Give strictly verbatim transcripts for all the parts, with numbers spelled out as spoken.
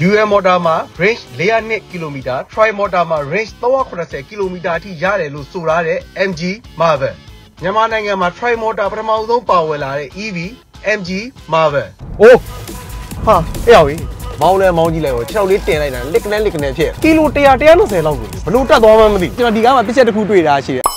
dual motor မှာ range four hundred kilometers tri motor မှာ range three hundred eighty kilometers အထိရတယ်လို့ဆိုရတဲ့ M G Marvel မြန်မာနိုင်ငံမှာ tri motor ပထမဆုံးပါဝင်လာတဲ့ E V M G Marvel โอ้ဟာအဲ့ရောက်ပြီမောင်းလဲမောင်းကြည့်လိုက်တော့ခြေထောက်လေးတင်လိုက်တာလစ်ကနေလစ်ကနေဖြစ်ကီလိုone hundred one hundred twentyလောက်ကိုဘလို့တက်သွားမှမသိကျွန်တော်ဒီကားမှာပြစ်ချက်တစ်ခုတွေ့တာရှိတယ်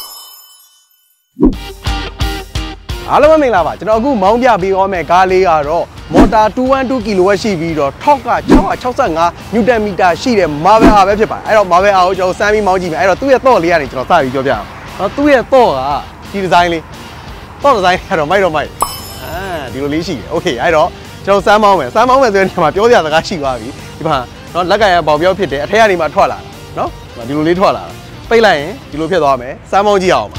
အားလုံးမင်္ဂလာပါကျွန်တော်အခုမောင်းပြပေးသွားမယ့်ကားလေးကတော့ motor two twelve kilowatt ရှိပြီးတော့ torque ကsix hundred sixty-five newton meter ရှိတဲ့ Marvel ဟာပဲဖြစ်ပါတယ်အဲ့တော့ Marvel ဟာကိုကျွန်တော်စမ်းပြီးမောင်းကြည့်မယ်အဲ့တော့သူ့ရဲ့ thought လေးကနေကျွန်တော်စပြီးပြောပြအောင်နော်သူ့ရဲ့ thought ကဒီ design လေး thought design ကတော့မိုက်တော့မိုက်အာဒီလိုလေးရှိတယ် okay အဲ့တော့ကျွန်တော်စမ်းမောင်းမယ်စမ်းမောင်းမယ်ဆိုတဲ့နေရာမှာပြောစရာစကားရှိသွားပြီဒီမှာနော်လက်ကရပေါင်ပြောဖြစ်တယ်အထက်ကနေမှထွက်လာတာနော်ဒီလိုလေးထွက်လာတာပိတ်လိုက်ရင်ဒီလိုဖြစ်သွားမယ်စမ်းမောင်းကြည့်အောင်ပါ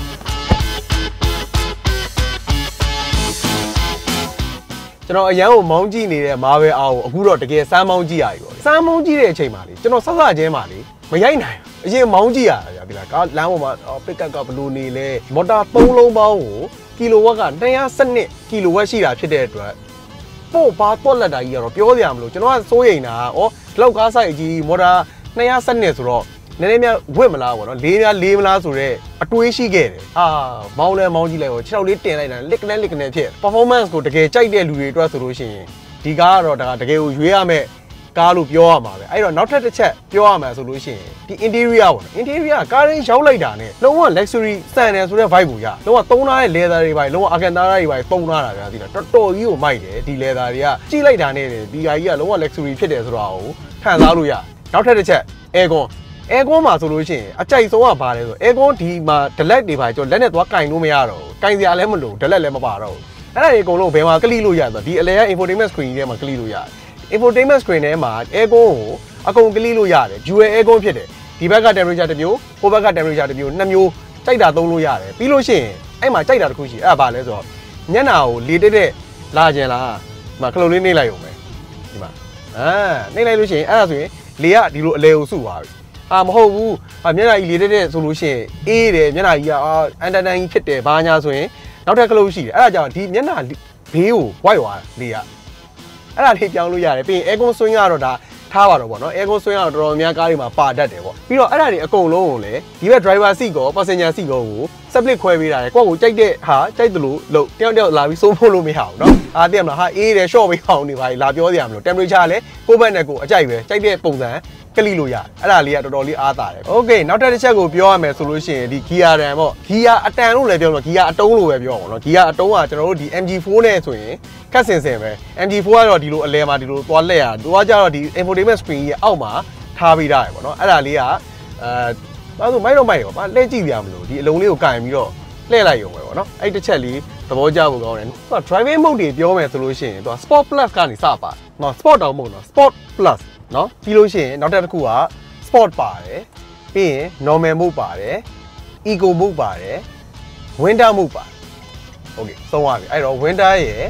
ကျွန်တော်အရန်ကိုမောင်းကြည့်နေတဲ့ Marvel အားကိုအခုတော့တကယ်စမ်းမောင်းကြည့်ရပြီပေါ့စမ်းမောင်းကြည့်တဲ့အချိန်မှာလေကျွန်တော်ဆက်စချင်းမှာလေမရိုက်နိုင်အရင်မောင်းကြည့်ရတာဗျာဒီလားကားလမ်းပေါ်မှာပစ်ကတ်ကဘလို့နေလဲမော်တာthreeလုံးပေါင်းကိုကီလိုဝတ်ကtwo hundred twelveကီလိုဝတ်ရှိတာဖြစ်တဲ့အတွက်ပို့ပါတွက်လက်တာကြီးကတော့ပြောစရာမလိုကျွန်တော်ကစိုးရိမ်တာဩဒီလောက်ကားဆိုင်အကြီးမော်တာtwo hundred twelveဆိုတော့နည်းနည်းများဝစ်မလားပေါ့နော်လေးများလေးမလားဆိုတော့အတွေးရှိခဲ့တယ်အာမောင်းလဲမောင်းကြည့်လိုက်တော့ခြေထောက်လေးတင်လိုက်တာလစ်ကနေလစ်ကနေဖြစ် performance ကိုတကယ်ကြိုက်တဲ့လူတွေအတွက်ဆိုလို့ရှိရင်ဒီကားကတော့ဒါတကယ်ကိုရွေးရမယ်ကားလို့ပြောရမှာပဲအဲ့တော့နောက်ထပ်တစ်ချက်ပြောရမှာဆိုလို့ရှိရင်ဒီ interior ပေါ့နော် interior ကားရင်းရောက်လိုက်တာနဲ့လုံးဝ luxury စံတယ်ဆိုတဲ့ vibe ကိုရလုံးဝသုံးထားတဲ့ leather တွေပါလုံးဝ Alcantara တွေပါသုံးထားတာဗျာဒီလားတော်တော်ကြီးကိုမိုက်တယ်ဒီ leather တွေကကြည့်လိုက်တာနဲ့ဒီဟာကြီးကလုံးဝ luxury ဖြစ်တယ်ဆိုတာကိုခံစားလို့ရနောက်ထပ်တစ်ချက် aircon aircon မှာဆိုလို့ရှိရင်အကြိုက်ဆုံးကဘာလဲဆို aircon ဒီမှာ delete တွေပါကျွန်တော်လက်နဲ့သွားကင်လို့မရတော့ဘူးကင်စရာလည်းမလို delete လည်းမပါတော့ဘူးအဲ့ဒါတွေအကုန်လုံးဘယ်မှာကလိလို့ရဆိုဒီအလဲက infotainment screen ထဲမှာကလိလို့ရတယ် infotainment screen ထဲမှာ aircon ကိုအကုန်ကလိလို့ရတယ် dual aircon ဖြစ်တယ်ဒီဘက်က temperature တစ်မျိုးဟိုဘက်က temperature တစ်မျိုးနှစ်မျိုးကြိုက်တာသုံးလို့ရတယ်ပြီးလို့ရှိရင်အဲ့မှာကြိုက်တာတစ်ခုရှိအဲ့ဒါဘာလဲဆိုတော့ညနာကိုလေတက်တဲ့လာကျင်လားဒီမှာခလုတ်လေးနှိမ့်လိုက်ရုံပဲဒီမှာအာနှိမ့်လိုက်လို့ရှိရင်အဲ့ဒါဆိုရင်လေကဒီလိုအလဲကိုစုသွားပြီအာမဟုတ်ဘူးမျက်နှာကြီးလေတက်တဲ့ဆိုလို့ရှိရင်အေးတယ်မျက်နှာကြီးကအန်တန်တန်ကြီးဖြစ်တယ်ဘာညာဆိုရင်နောက်ထပ်ကလုတ်ရှိတယ်အဲ့ဒါကြောင့်ဒီမျက်နှာဘေးကိုဝိုက်သွားလေကအဲ့ဒါလေးပြောင်းလို့ရတယ်ပြီးရင် aircon swing ကတော့ဒါထားပါတော့ဗောနော် aircon swing ကတော့တော်တော်များကားတွေမှာပါတတ်တယ်ဗောပြီးတော့အဲ့ဒါတွေအကုန်လုံးကိုလည်းဒီဘက် driver seat ကော passenger seat ကောကို split ခွဲပေးတာလေကိုယ့်ကိုကြိုက်တဲ့ဟာကြိုက်တယ်လို့လို့တယောက်တယောက်လာပြီးစိုးဖို့လို့မရဘူးเนาะအားသိရမလားဟာအေးတယ် short ပေးအောင်နေပါလေလာပြောစရာမလို temperature လည်းကိုယ့်ဘက်နဲ့ကိုယ်အကြိုက်ပဲကြိုက်တဲ့ပုံစံကလိလို့ရတယ်အဲ့ဒါလေးကတော်တော်လေးအားသာတယ်โอเคနောက်ထပ်တစ်ချက်ကိုပြောရမယ်ဆိုလို့ရှိရင်ဒီ gear တန်ပေါ့ gear အတန်လို့လည်းပြောလို့ gear အတုံးလို့ပဲပြောအောင်เนาะ gear အတုံးကကျွန်တော်တို့ဒီ M G four နဲ့ဆိုရင်ကတ်စင်စင်ပဲ M G four ကတော့ဒီလိုအလဲမှာဒီလိုသွားလက်ရသူကကြတော့ဒီ infotainment screen ရဲ့အောက်မှာထားပေးထားတယ်ပေါ့เนาะအဲ့ဒါလေးကအဲဘာလို့မိုက်တော့မိုက်ရောဘာလှည့်ကြည့်ပြရမလို့ဒီအလုံးလေးကိုကင်ပြီးတော့လှည့်လိုက်ရုံပဲပေါ့เนาะအဲ့တစ်ချက်လေးသဘောကျဖို့ကောင်းတယ်သူက driving mode တွေပြောမယ်ဆိုလို့ရှိရင်သူက sport plus ကနေစပါเนาะ sport တောင်မဟုတ်เนาะ sport plusเนาะပြီးလို့ရှိရင်နောက်တစ်ခုက sport ပါတယ်ပြီးရင် normal mode ပါတယ် eco mode ပါတယ် winter mode ပါတယ် okay ဆုံးသွားပြီအဲ့တော့ winter ရယ်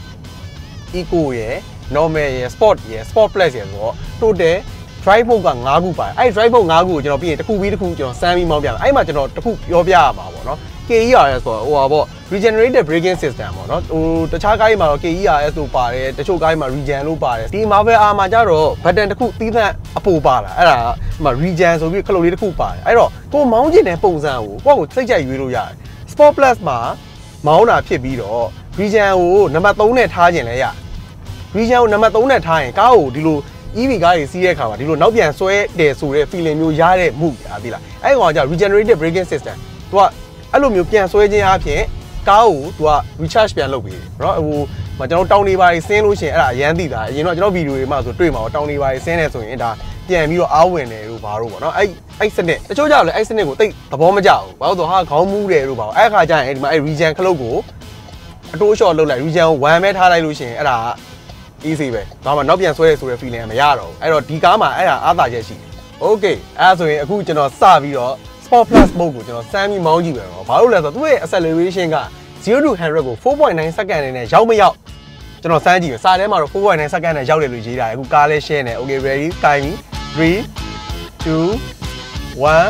eco ရယ် normal ရယ် sport ရယ် sport plus ရယ်ဆိုတော့ total drive mode ကfiveခုပါတယ်အဲ့ drive mode fiveခုကိုကျွန်တော်ပြီးရင်တစ်ခုပြီးတစ်ခုကျွန်တော်စမ်းပြီးမောင်းပြမယ်အဲ့မှာကျွန်တော်တစ်ခုပြောပြရမှာပေါ့နော် K E R S ဆိုတော့ဟိုပါပေါ့ regenerative braking system ပေါ့နော်ဟိုတခြားကားတွေမှာတော့ K E R S လို့ပါတယ်တချို့ကားတွေမှာ regen လို့ပါတယ်ဒီ Marvel R မှာကျတော့ button တစ်ခုသီးသန့်အပိုပါလာအဲ့ဒါဟို regen ဆိုပြီးခလုတ်လေးတစ်ခုပါတယ်အဲ့တော့ကိုမောင်းကျင်တဲ့ပုံစံကိုကိုယ့်ကိုစိတ်ကြိုက်ရွေးလို့ရတယ် Sport Plus မှာမောင်းတာဖြစ်ပြီးတော့ regen ကိုနံပါတ်threeနဲ့ထားခြင်းလဲရ regen ကိုနံပါတ်threeနဲ့ထားရင်ကားကိုဒီလို E V ကားတွေစီးတဲ့အခါမှာဒီလိုနောက်ပြန်ဆွဲတယ်ဆိုတဲ့ feeling မျိုးရတဲ့မှုအားသိလားအဲ့ကောင်ကကျ regenerative braking system သူကအဲ့လိုမျိုးပြန်ဆွဲခြင်းအပြင်ကားကိုသူက recharge ပြန်လုပ်ပေးတယ်เนาะဟိုမကျွန်တော်တောင်းနေပါဆင်းလို့ရှိရင်အဲ့ဒါအရန်သိတာအရင်တော့ကျွန်တော်ဗီဒီယိုတွေမှာဆိုတွေ့မှာတော့တောင်းနေပါဆင်းနေဆိုရင်ဒါပြန်ပြီးတော့အားဝင်တယ်လို့ဘာလို့ပေါ့เนาะအဲ့အဲ့စနစ်တချို့ကြောက်လဲအဲ့စနစ်ကိုတိတ်သဘောမကျဘူးဘာလို့ဆိုဟာခေါင်းမူးတယ်လို့ပါအဲ့အခါကျရင်ဒီမှာအဲ့ regen ခလုတ်ကိုအတိုးလျှော့လုပ်လိုက် regen ကိုoneပဲထားလိုက်လို့ရှိရင်အဲ့ဒါ easy ပဲဒါမှနောက်ပြန်ဆွဲရဆိုတဲ့ feeling မရတော့ဘူးအဲ့တော့ဒီကားမှာအဲ့ဒါအားသာချက်ရှိတယ် okay အဲ့ဒါဆိုရင်အခုကျွန်တော်စပြီးတော့ Sport Plus mode ကိုကျွန်တော်စမ်းပြီးမောင်းကြည့်ပဲတော့ဘာလို့လဲဆိုတော့သူ့ရဲ့ acceleration ကzero to one hundredကိုfour point nine second နဲ့ရောက်မရောက်ကျွန်တော်စမ်းကြည့်ပဲစာထဲမှာတော့four point nine second နဲ့ရောက်တယ်လို့ရေးထားတယ်အခုကားလေး share နေ okay ready time three two one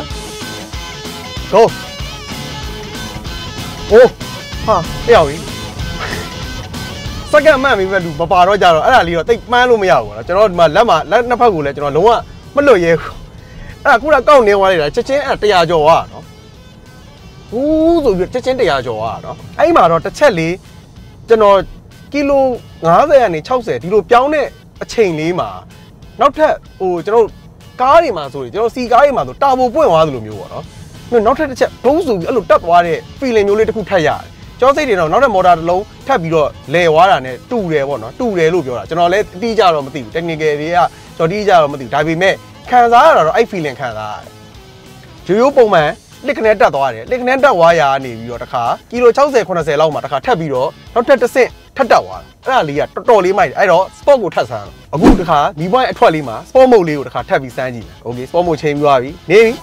go ဟိုဟာအဲ့ရောက်ပြီစ second မှန်ပြီမဲ့လူမပါတော့ကြတော့အဲ့ဒါလေးတော့တိတ်မှန်းလို့မရဘူးနော်ကျွန်တော်ဒီမှာလက်မှာလက်နှစ်ဖက်ကိုလည်းကျွန်တော်လုံးဝမလွတ်ရဲဘူးအဲ့ဒါခုနကောက်နေသွားလိုက်တာချက်ချင်းအဲ့တရာကျော်သွားနော်ဦးဆိုပြီးချက်ချင်းတရာကျော်သွားနော်အဲ့မှာတော့တစ်ချက်လေးကျွန်တော်ကီလို၅၀ကနေ၆၀ဒီလိုပြောင်းတဲ့အချိန်လေးမှာနောက်ထပ်ဟိုကျွန်တော်ကားတွေမှာဆိုရင်ကျွန်တော်စီကားတွေမှာဆိုတာဘိုပွင့်သွားသလိုမျိုးပေါ့နော်နောက်ထပ်တစ်ချက်ဘုံဆိုပြီးအဲ့လိုတက်သွားတဲ့ feeling မျိုးလေးတစ်ခုထပ်ရတယ်ကျောင်းစိတ်တွေတော့နောက်ထပ် motor တစ်လုံးထပ်ပြီးတော့လဲသွားတာနဲ့တူတယ်ပေါ့နော်တူတယ်လို့ပြောတာကျွန်တော်လည်းအတိအကျတော့မသိဘူး technical တွေကကျွန်တော်အတိအကျတော့မသိဘူးဒါပေမဲ့ခံစားရတာတော့အဲ့ feeling ခံစားရတယ်ရိုးရိုးပုံမှန်လက်ကနေတက်သွားတယ်လက်ကနေတက်သွားရာနေပြီးတော့တခါကီလို၆၀ ၇၀လောက်မှာတခါထပ်ပြီးတော့နောက်ထပ်တစ်ဆင့်ထပ်တက်သွားတယ်အဲ့ဒါလေးကတော်တော်လေးမိုက်တယ်အဲ့တော့ sport ကိုထပ်ဆန်းအခုတခါဒီဘွိုင်းအထွက်လေးမှာ sport mode လေးကိုတခါထပ်ပြီးစမ်းကြည့်မယ် okay sport mode ချိန်ပြီးသွားပြီနေပြီ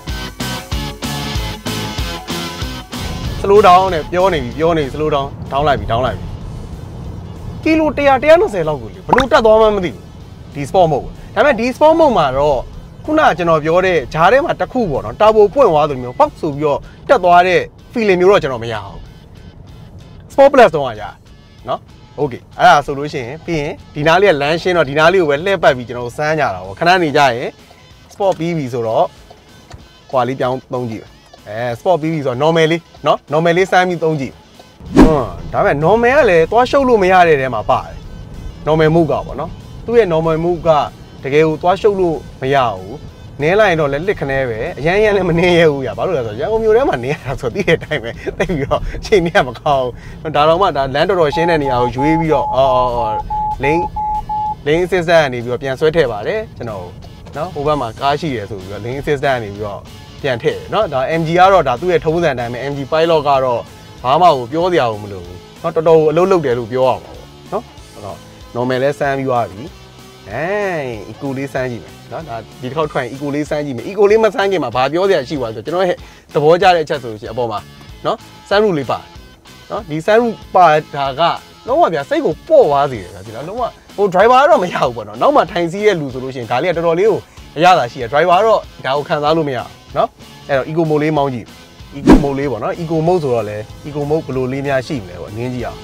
slow down နဲ့ပြောနေပြီပြောနေပြီ slow down down လိုက်ပြီ down လိုက်ပြီကီလို၁၀၀ ၁၂၀လောက်ကိုလေဘလို့တက်သွားမှမသိဘူးဒီ sport mode ဒါပေမဲ့ဒီ sport mode မှာတော့ခုနကကျွန်တော်ပြောတဲ့ဂျားထဲမှာတစ်ခုပေါ့နော်တာဘိုပွင့်သွားသလိုမျိုးပေါက်ဆိုပြီးတော့တက်သွားတဲ့ feeling မျိုးတော့ကျွန်တော်မရအောင် sport plus တော့ရနော် okay အဲ့ဒါဆိုလို့ရှိရင်ပြီးရင်ဒီနားလေးကလမ်းရှင်းတော့ဒီနားလေးကိုပဲလှည့်ပတ်ပြီးကျွန်တော်စမ်းကြတာပေါ့ခဏနေကြရင် sport ပြီးပြီဆိုတော့ခွာလေးပြောင်းသုံးကြည့်အဲ sport ပြီးပြီဆိုတော့ normal လေးနော် normal လေးစမ်းပြီးသုံးကြည့်ဟွန်းဒါပေမဲ့ normal ကလည်းသွားရှုပ်လို့မရတဲ့ထဲမှာပါတယ် normal move ကပေါ့နော်သူ့ရဲ့ normal move ကတကယ်ကိုသွားရှုပ်လို့မရဘူးနင်းလိုက်ရင်တော့လည်းလစ်ခနဲပဲအရန်ရန်လည်းမနင်းရဘူးရဘာလို့လဲဆိုတော့ရန်ကုန်မြို့ထဲမှာနင်းရတာဆိုသိတဲ့အတိုင်းပဲသိပြီးတော့အချိန်ကြီးမကောင်းဘူးဒါတော့မှဒါလမ်းတော်တော်ရှင်းတဲ့နေရာကိုရွေးပြီးတော့အော်အော်လင်းလင်း assistant ကနေပြီးတော့ပြန်ဆွဲထည့်ပါတယ်ကျွန်တော်နော်ဟိုဘက်မှာကားရှိရဆိုပြီးတော့လင်း assistant ကနေပြီးတော့ပြန်ထည့်နော်ဒါ M G ကတော့ဒါသူ့ရဲ့ထုံးစံတိုင်းပဲ M G pilot ကတော့ဘာမှကိုပြောစရာမလိုဘူးနော်တော်တော်အလုပ်လုပ်တယ်လို့ပြောရမှာပေါ့နော်အဲ့တော့ normal လဲစမ်းပြီးသွားပြီအဲ eco လေးစမ်းကြည့်မယ်နော်ဒါဒီတစ်ခေါက်ထွက်ရင် eco လေးစမ်းကြည့်မယ် eco လေးမစမ်းခင်မှာဘာပြောစရာရှိပါဆိုကျွန်တော်ရဲ့သဘောကျတဲ့အချက်ဆိုလို့ရှိရင်အပေါ်မှာနော် sunroof လေးပါနော်ဒီ sunroof ပါဒါကလုံးဝဗျာစိတ်ကိုပေါ့သွားစေတယ်ဗျာဒီလားလုံးဝဟို driver ကတော့မရဘူးပေါ့နော်နောက်မှထိုင်စီးရဲ့လူဆိုလို့ရှိရင်ဒါလေးကတော်တော်လေးကိုအရသာရှိရ driver တော့ဒါကိုခံစားလို့မရဘူးနော်အဲ့တော့ eco mode လေးမောင်းကြည့် eco mode လေးပေါ့နော် eco mode ဆိုတော့လေ eco mode ဘယ်လိုလေးများရှိမလဲပေါ့အငင်းကြည့်အောင်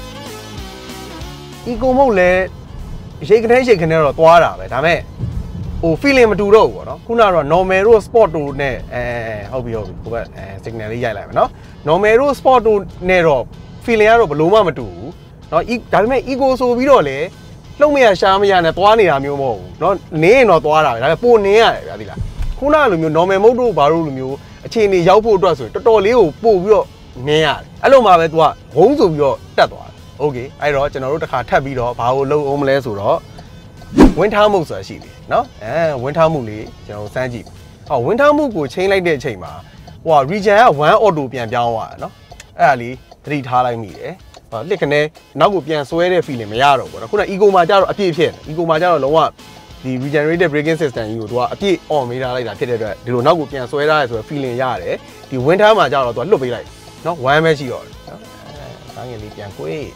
eco mode လဲရိတ်ခနဲရိတ်ခနဲတော့သွားတာပဲဒါပေမဲ့ဟို feeling မတူတော့ဘူးပေါ့နော်ခုနကတော့ normal တို့ sport တို့နဲ့အဲဟုတ်ပြီဟုတ်ပြီဟိုဘက်အဲ signal လေးရိုက်လိုက်မယ်နော် normal တို့ sport တို့နဲ့တော့ feeling ကတော့ဘလို့မှမတူဘူးเนาะဒါပေမဲ့ eco ဆိုပြီးတော့လေလှုပ်မရရှားမရနဲ့သွားနေတာမျိုးမဟုတ်ဘူးเนาะနင်းရင်တော့သွားတာပဲဒါပေမဲ့ပိုနင်းရတယ်ဗျာဒီလားခုနလိုမျိုး normal mode တို့ဘာလို့လိုမျိုးအခြေအနေရောက်ဖို့အတွက်ဆိုရင်တော်တော်လေးကိုပို့ပြီးတော့နင်းရတယ်အဲ့လိုမှပဲ तू ကဝုန်းဆိုပြီးတော့တက်သွားတယ်โอเคအဲ့တော့ကျွန်တော်တို့တစ်ခါထပ်ပြီးတော့ဘာလို့လုံးအောင်မလဲဆိုတော့ဝင်းထားမှုဆိုတာရှိတယ်เนาะအဲဝင်းထားမှုလေးကျွန်တော်စမ်းကြည့်ဟောဝင်းထားမှုကိုချိန်လိုက်တဲ့အချိန်မှာဟို region ကone auto ပြန်ပြောင်းသွားတာเนาะအဲ့ဒါလေးသတိထားလိုက်မိတယ်ဟောလစ်ခနဲနောက်ကိုပြန်ဆွဲတဲ့ feeling မရတော့ဘူးเนาะခုန eco မှာကျတော့အပြည့်ဖြစ်တယ် eco မှာကျတော့လုံးဝဒီ regenerative braking system ကြီးကိုသူကအပြည့် on မေးထားလိုက်တာဖြစ်တဲ့အတွက်ဒီလိုနောက်ကိုပြန်ဆွဲထားရဆိုတော့ feeling ရတယ်ဒီ winter မှာကျတော့သူကလွတ်ပေးလိုက်เนาะ one ပဲရှိတော့တယ်เนาะအဲတိုင်းငယ်လေးပြန်ကွေး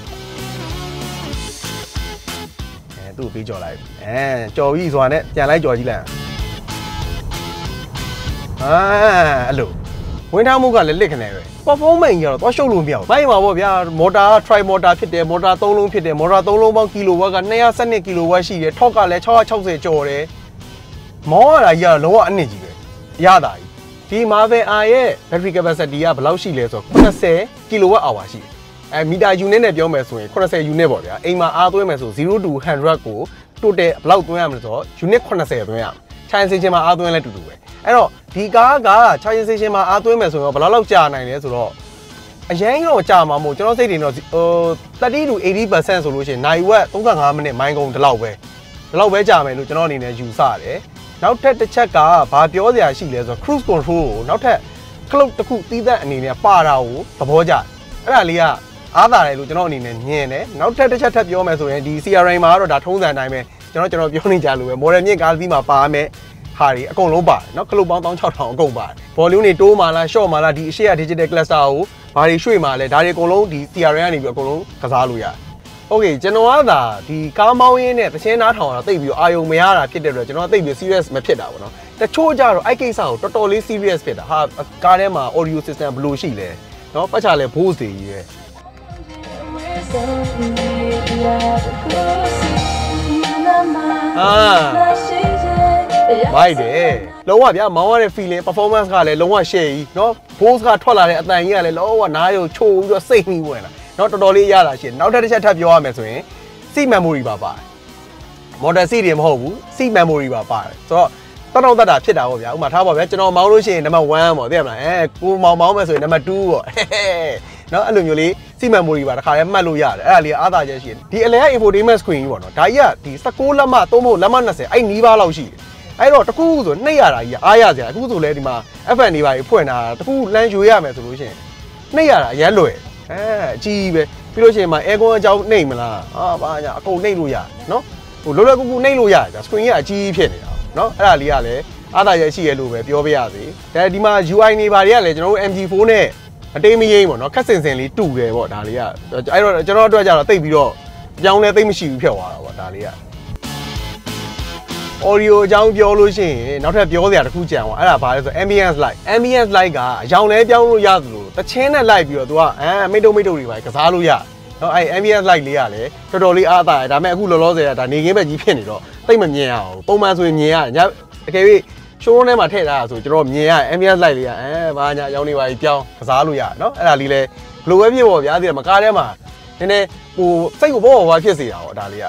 အဲသူ့ပေးကြော်လိုက်အဲကြော်ပြီးဆိုတာနဲ့ပြန်လိုက်ကြော်ကြည့်လိုက်အာအဲ့လိုဝင်ထားမှုကလည်းလစ်ခနဲပဲ performance ကြီးကတော့သွားရှုပ်လို့မရဘူး။ဘိုင်းမှာပေါ့ဗျာ motor tri motor ဖြစ်တယ် motor သုံးလုံးဖြစ်တယ် motor သုံးလုံးပေါင်း kilowatt ကtwo hundred twelve kilowatt ရှိတယ် torque ကလည်းsix hundred sixtyကျော်တယ်။မောင်းရတာကြီးကတော့လုံးဝအနစ်ကြီးပဲ။ရတာကြီး။ဒီ Marvel R ရဲ့ battery capacity ကဘယ်လောက်ရှိလဲဆိုတော့eighty kilowatt hour ရှိတယ်။အဲ meter unit နဲ့ပြောမယ်ဆိုရင်eighty unit ပေါ့ဗျာ။အိမ်မှာအားသွင်းမယ်ဆိုzero to one hundredကို total ဘယ်လောက်သွင်းရမလဲဆိုတော့ unit eightyသွင်းရမယ်။ charging station မှာအားသွင်းလဲတူတူပဲ။အဲ့တော့ဒီကားက charging station မှာအားသွင်းမယ်ဆိုတော့ဘယ်လောက်လောက်ကြာနိုင်လဲဆိုတော့အရင်ကတော့ကြာမှာမဟုတ်ကျွန်တော်စိတ်တွေတော့ဟိုthirty to eighty percent ဆိုလို့ရှိရင်နိုင်ဝက်thirty-fiveမိနစ်မိုင်းကုန်ဒီလောက်ပဲဒီလောက်ပဲကြာမယ်လို့ကျွန်တော်အနေနဲ့ယူဆတယ်နောက်ထပ်တစ်ချက်ကဘာပြောစရာရှိလဲဆိုတော့ cruise control ကိုနောက်ထပ် cloud တစ်ခုတီးသက်အနေနဲ့ပါတာကိုသဘောကျအဲ့ဒါလေးကအားသာတယ်လို့ကျွန်တော်အနေနဲ့ညင်တယ်နောက်ထပ်တစ်ချက်ထပ်ပြောမယ်ဆိုရင်ဒီ C R I မှာကတော့ဒါထုံးစံအတိုင်းပဲကျွန်တော်ကျွန်တော်ပြောနေကြလို့ပဲ model မြင့်ကားသီးမှာပါမယ်ဟာဒီအကုန်လုံးပါတယ်เนาะကလုတ်ပေါင်းsixty-six thousandအကုန်ပါတယ် volume တွေတိုးမှလား short မှလားဒီအရှိရ digital cluster ကိုဘာတွေရွှေ့မှလဲဒါတွေအကုန်လုံးဒီ C R I ကနေပြီးအကုန်လုံးကစားလို့ရတယ်။ Okay ကျွန်တော်ကသာဒီကားမောင်းရင်းနဲ့သချင်းနားထောင်တာတိတ်ပြီးအာယုံမရတာဖြစ်တဲ့အတွက်ကျွန်တော်တိတ်ပြီး serious မဖြစ်တာပေါ့နော်။တချို့ကြတော့အဲ့ကိစ္စကိုတော်တော်လေး serious ဖြစ်တာဟာကားထဲမှာ audio system ဘယ်လိုရှိလဲเนาะပတ်ချလဲ Bose တွေကြီးပဲမိုက်တယ်လုံးဝဗျာမောင်းရတဲ့ feeling performance ကလည်းလုံးဝ share ကြီးเนาะ voice ကထွက်လာတဲ့အတန်ကြီးကလည်းလုံးဝနားရုံချိုးပြီးတော့စိတ်မိဝင်လာเนาะတော်တော်လေးရတာရှိတယ်နောက်တစ်ချက်ထပ်ပြောရမယ်ဆိုရင် seat memory ပါပါတယ် model seat တွေမဟုတ်ဘူး seat memory ပါပါတယ်ဆိုတော့တောက်တောက်တတ်တာဖြစ်တာပေါ့ဗျာဥမာထားပါဗျာကျွန်တော်မောင်းလို့ရှိရင် number one ပေါ့သိရမလားအဲကိုမောင်းမောင်းမယ်ဆိုရင် number two ပေါ့เนาะအဲ့လိုမျိုးလေး seat memory ပါတခါတည်းမှတ်လို့ရတယ်အဲ့ဒါလေးအားသာချက်ရှိတယ်ဒီ L E D infotainment screen ကြီးပေါ့နော်ဒါကြီးကဒီnineteenလက်မသုံးဖို့လက်မtwentyအဲ့နီးပါးလောက်ရှိတယ်အဲ့တော့တကူဆိုနှိပ်ရတာကြီးအားရစရာအခုဆိုလဲဒီမှာ F M တွေပါဖွင့်တာတကူလမ်းရွေးရမယ်ဆိုလို့ရှိရင်နှိပ်ရတာအရန်လွယ်အဲအကြီးပဲပြီးလို့ရှိရင်မှာ air con အကြောင်းနှိပ်မလားဟာဘာညာအကုန်နှိပ်လို့ရနော်ဟိုလောလောကူကူနှိပ်လို့ရကြ screen ကအကြီးဖြစ်နေတာနော်အဲ့ဒါလေးကလည်းအားသာရရှိရလို့ပဲပြောပြရစီဒါဒီမှာ U I နေပါတွေကလည်းကျွန်တော်တို့ M G four နဲ့အတေးမရင်းပေါ့နော်ခက်စင်စင်လေးတူတယ်ပေါ့ဒါလေးကအဲ့တော့ကျွန်တော်တို့အတွက်ကြတော့တိတ်ပြီးတော့ပြောင်းလဲသိမ့်မရှိဘူးဖြစ်သွားတာပေါ့ဒါလေးက audio အကြောင်းပြောလို့ရှိရင်နောက်ထပ်ပြောစရာတစ်ခုကြံသွားအဲ့ဒါဘာလဲဆို ambience light ambience light ကအရောင်လဲပြောင်းလို့ရသလိုတချင်းနဲ့လိုက်ပြီးတော့ तू ကအဲမိတ်တုံမိတ်တုံတွေပါကစားလို့ရနော်အဲ့ ambience light လေးကလည်းတော်တော်လေးအားသာတယ်ဒါပေမဲ့အခုလောလောဆယ်ကဒါနေခင်းဘက်ကြီးဖြစ်နေတော့တိတ်မမြင်ရအောင်ပုံမှန်ဆိုရင်မြင်ရတယ်ညတကယ်ပြီး show ထဲမှာထည့်ထားတာဆိုကျွန်တော်မြင်ရ ambience light လေးကအဲဘာညာရောင်နေပါကြီးပြောင်းကစားလို့ရနော်အဲ့ဒါလေးလဲဘလိုပဲဖြစ်ပေါ့ဗျာဒီမှာကားထဲမှာနည်းနည်းဟိုစိတ်ကိုဘောဘောဖြစ်စေတာပေါ့ဒါလေးက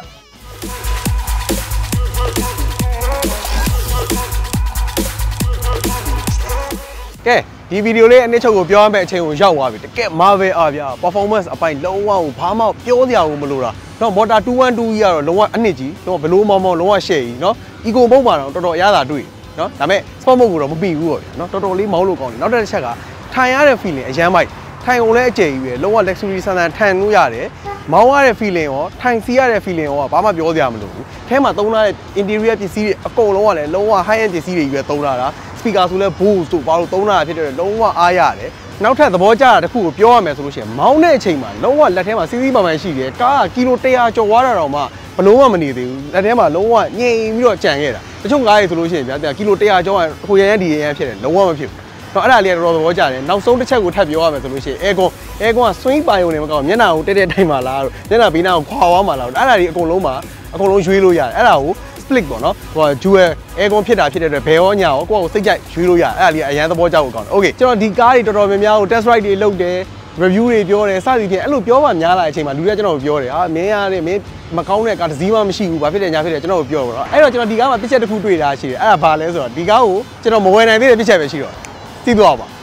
ကဲဒီဗီဒီယိုလေးအနည်းချုပ်ကိုပြောရမယ့်အချိန်ကိုရောက်သွားပြီတကယ် Marvel အားဗျာ performance အပိုင်းလုံးဝကိုဘာမှပြောစရာကိုမလိုတာတော့ motor two twelveကြီးကတော့လုံးဝအနစ်ကြီးတော့ဘလို့မောင်းမောင်းလုံးဝ share ကြီးเนาะ eco mode မှာတော့တော်တော်အရသာတွေ့เนาะဒါပေမဲ့ sport mode ကိုတော့မပြီးဘူးပေါ့ဗျာเนาะတော်တော်လေးမောင်းလို့ကောင်းတယ်နောက်တစ်ချက်ကထိုင်ရတဲ့ feeling အရန်မိုက်ထိုင်ုံလည်းအကျယ်ကြီးပဲလုံးဝ luxury ဆန်ဆန်ထိုင်လို့ရတယ်မောင်းရတဲ့ feeling ရောထိုင်စီးရတဲ့ feeling ရောဘာမှပြောစရာမလိုဘူးအဲမှာသုံးထားတဲ့ interior ပစ္စည်းတွေအကုန်လုံးကလည်းလုံးဝ high end ပစ္စည်းတွေကြီးပဲသုံးထားတာspeaker ဆိုလဲ boost တို့ဘာလို့သုံးတာဖြစ်တယ်လုံးဝအားရတယ်နောက်ထပ်သဘောကျတာတစ်ခုကိုပြောရမယ်ဆိုလို့ရှိရင်မောင်းတဲ့အချိန်မှာလုံးဝလက်ထဲမှာစီးစီးပန်ပန်ရှိတယ်ကားကကီလိုone hundredကျော်သွားတာတော့မှဘလုံးဝမနေသေးဘူးလက်ထဲမှာလုံးဝငြိမ်ပြီးတော့ကြံခဲ့တာတချို့ကားတွေဆိုလို့ရှိရင်ဗျာကီလိုone hundredကျော်ကဟိုရရန်ဒီရရန်ဖြစ်တယ်လုံးဝမဖြစ်ဘူးတော့အဲ့ဒါလေးကတော်တော်သဘောကျတယ်နောက်ဆုံးတစ်ချက်ကိုထပ်ပြောရမယ်ဆိုလို့ရှိရင် aircon aircon က swing ပါရုံနဲ့မကောင်းမျက်နှာကိုတက်တက်တိုင်းမှာလားမျက်နှာဘေးနားကိုခွာသွားမှာလားအဲ့ဒါတွေအကုန်လုံးမှာအကုန်လုံးရွေးလို့ရတယ်အဲ့ဒါကိုsplit ပေါ့နော်ဟို dual aircon ဖြစ်တာဖြစ်တဲ့အတွက်ဘယ်ရောညာရောကိုယ့်ကိုစိတ်ကြိုက်ရွေးလို့ရအဲ့ဒါလေးအရန်သဘောကျဖို့ကောင်းတယ် okay ကျွန်တော်ဒီကားတွေတော်တော်များများကို test ride တွေလုပ်တယ် review တွေပြောတယ်စသည်ဖြင့်အဲ့လိုပြောမှများလာတဲ့အချိန်မှာလူတွေကကျွန်တော်ကိုပြောတယ်ဟာမင်းရတယ်မင်းမကောင်းတဲ့ကားတစ်စီးမှမရှိဘူးဘာဖြစ်တယ်ညာဖြစ်တယ်ကျွန်တော်ကိုပြောတော့အဲ့တော့ကျွန်တော်ဒီကားမှာတစ်ချက်တစ်ခုတွေ့တာရှိတယ်အဲ့ဒါဘာလဲဆိုတော့ဒီကားကိုကျွန်တော်မဝယ်နိုင်သေးတဲ့တစ်ချက်ပဲရှိတော့သိသွားပါ